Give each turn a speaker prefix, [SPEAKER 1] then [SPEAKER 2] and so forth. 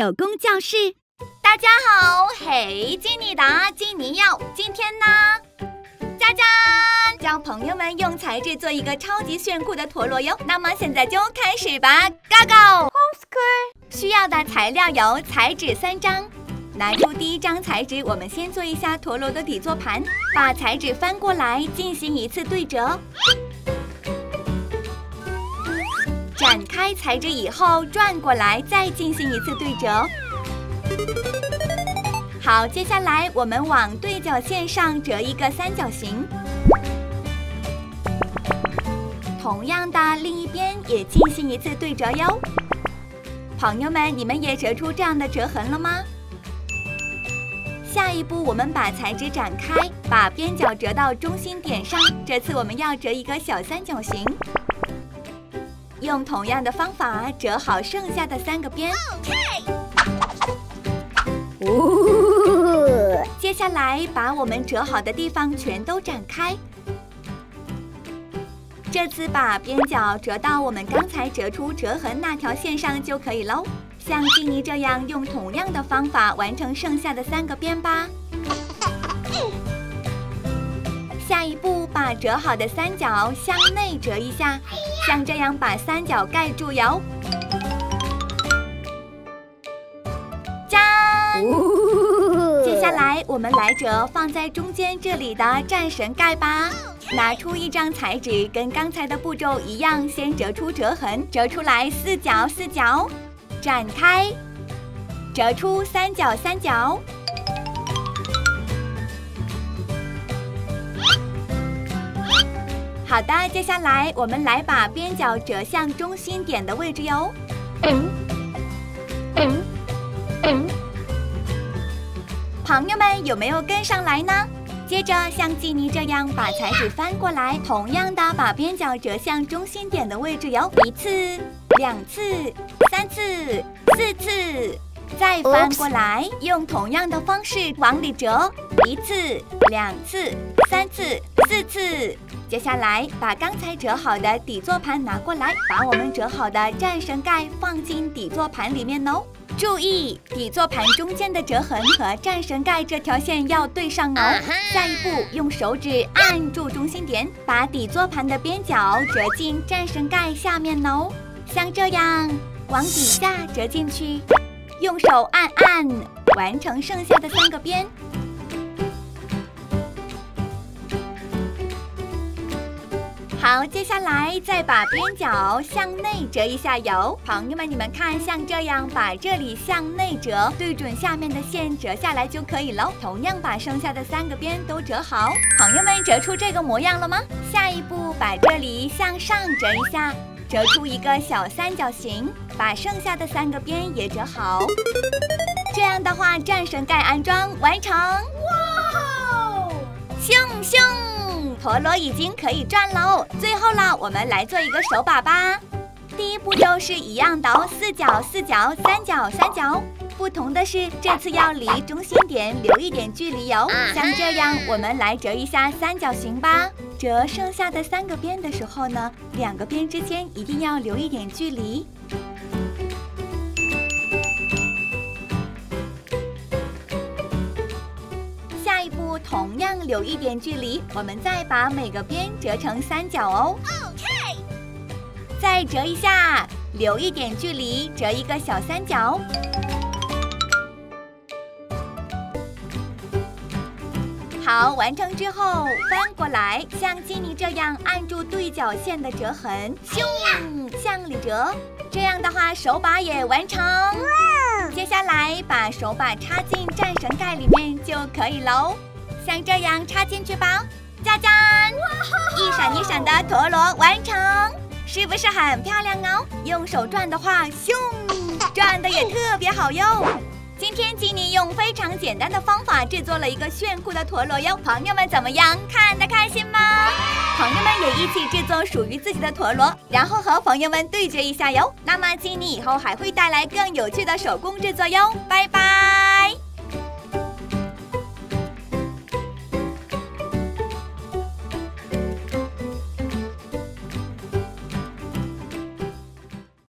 [SPEAKER 1] 手工教室。
[SPEAKER 2] 大家好，嘿，金妮达，金妮要，今天呢，짜잔教朋友们用材质做一个超级炫酷的陀螺哟。那么现在就开始吧 ，Go go！ 需要的材料有彩纸3张。拿出第一张彩纸，我们先做一下陀螺的底座盘，把彩纸翻过来进行一次对折。展开彩纸以后，转过来再进行一次对折。好，接下来我们往对角线上折一个三角形。同样的，另一边也进行一次对折哟。朋友们，你们也折出这样的折痕了吗？下一步，我们把彩纸展开，把边角折到中心点上。这次我们要折一个小三角形。用同样的方法折好剩下的3个边。接下来把我们折好的地方全都展开。这次把边角折到我们刚才折出折痕那条线上就可以喽。像金妮这样用同样的方法完成剩下的3个边吧。下一步，把折好的三角向内折一下，像这样把三角盖住哟。짠！接下来我们来折放在中间这里的战神盖吧。拿出一张彩纸，跟刚才的步骤一样，先折出折痕，折出来4角4角，展开，折出3角3角。好的，接下来我们来把边角折向中心点的位置哟。朋友们有没有跟上来呢？接着像金妮这样把彩纸翻过来，同样的把边角折向中心点的位置哟。1次、2次、3次、4次，再翻过来，用同样的方式往里折。1次、2次、3次、4次。接下来把刚才折好的底座盘拿过来，把我们折好的战神盖放进底座盘里面哦。注意，底座盘中间的折痕和战神盖这条线要对上哦。下一步，用手指按住中心点，把底座盘的边角折进战神盖下面哦，像这样往底下折进去，用手按，完成剩下的3个边。好，接下来再把边角向内折一下油。朋友们，你们看，像这样把这里向内折，对准下面的线折下来就可以了。同样把剩下的3个边都折好。朋友们，折出这个模样了吗？下一步把这里向上折一下，折出一个小三角形，把剩下的3个边也折好。这样的话，战神盖安装完成。哇！咻咻！陀螺已经可以转喽。最后了，我们来做一个手把吧。第一步骤是一样的，4角4角，3角3角。不同的是，这次要离中心点留一点距离哟。像这样，我们来折一下三角形吧。折剩下的3个边的时候呢，2个边之间一定要留一点距离。下一步同样留一点距离，我们再把每个边折成3角哦。再折一下，留一点距离，折一个小三角。好，完成之后翻过来，像金妮这样按住对角线的折痕，咻，向里折。这样的话，手把也完成。接下来把手把插进战神盖里面就可以喽，像这样插进去吧。짜잔！一闪一闪的陀螺完成，是不是很漂亮哦？用手转的话，咻，转的也特别好哟。今天金妮用非常简单的方法制作了一个炫酷的陀螺哟，朋友们怎么样？看得开心吗？朋友们也一起制作属于自己的陀螺，然后和朋友们对决一下哟。那么金妮以后还会带来更有趣的手工制作哟，拜拜。